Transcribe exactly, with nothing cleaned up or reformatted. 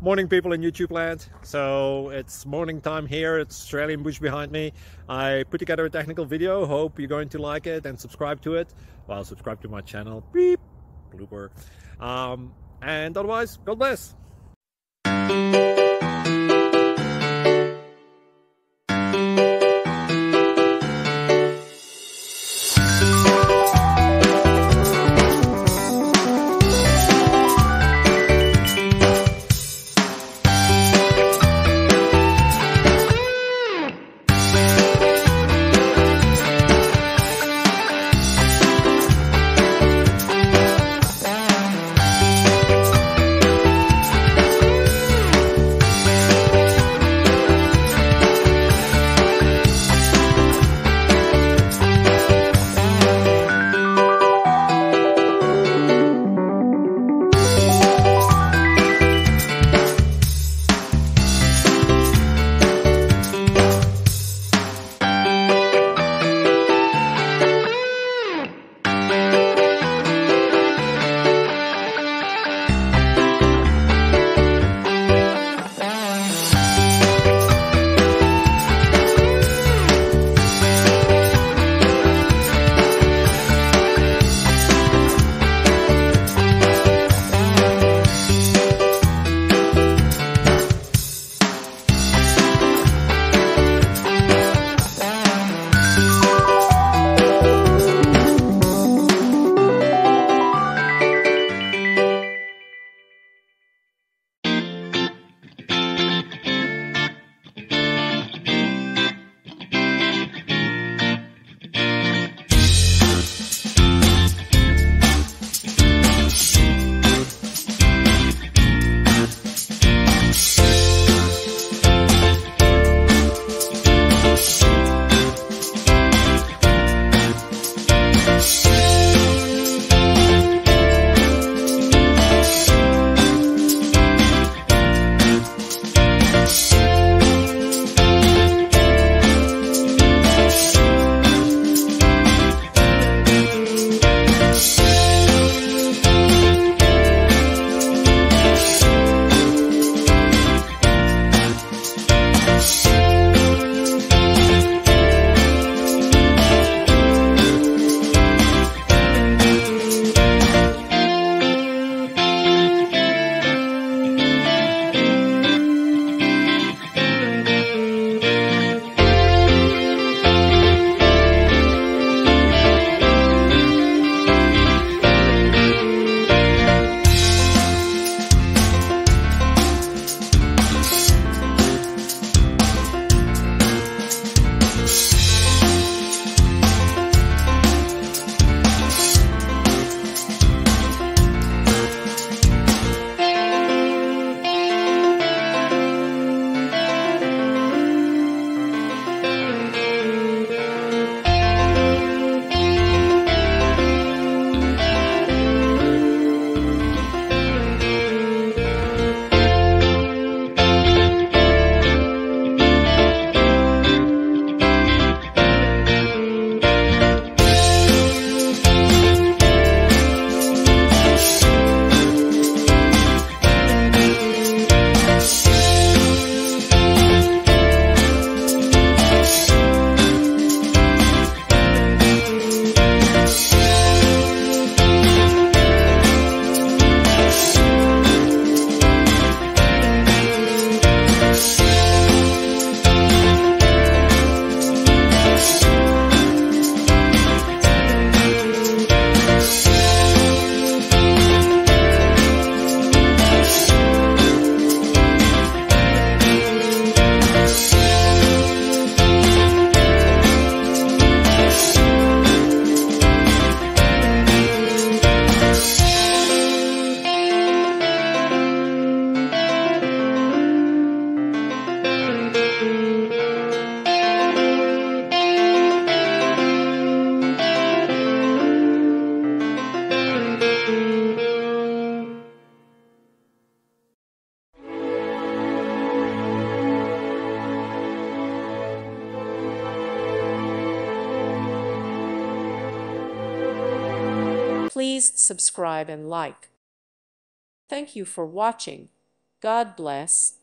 Morning, people in YouTube land. So it's morning time here. It's Australian bush behind me. I put together a technical video. Hope you're going to like it and subscribe to it. Well, subscribe to my channel. Beep. Blooper. Um, and otherwise, God bless. Please subscribe and like. Thank you for watching. God bless.